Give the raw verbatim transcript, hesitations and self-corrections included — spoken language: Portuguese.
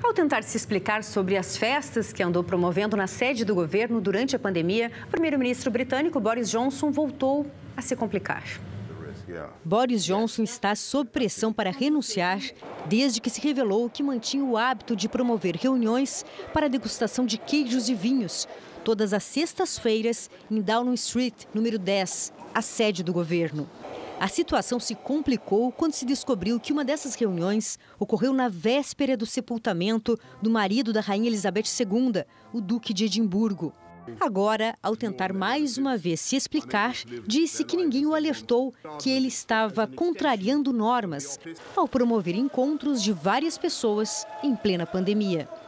Ao tentar se explicar sobre as festas que andou promovendo na sede do governo durante a pandemia, o primeiro-ministro britânico Boris Johnson voltou a se complicar. Boris Johnson está sob pressão para renunciar desde que se revelou que mantinha o hábito de promover reuniões para degustação de queijos e vinhos todas as sextas-feiras em Downing Street, número dez, a sede do governo. A situação se complicou quando se descobriu que uma dessas reuniões ocorreu na véspera do sepultamento do marido da Rainha Elizabeth segunda, o Duque de Edimburgo. Agora, ao tentar mais uma vez se explicar, disse que ninguém o alertou que ele estava contrariando normas ao promover encontros de várias pessoas em plena pandemia.